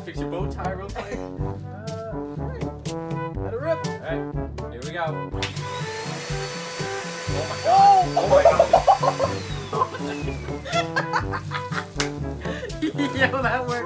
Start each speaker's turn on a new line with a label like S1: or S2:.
S1: Just fix your bow tie real quick.
S2: Let it rip.
S1: Alright, here we go. Oh my god. Oh my god.
S2: Yo, that worked.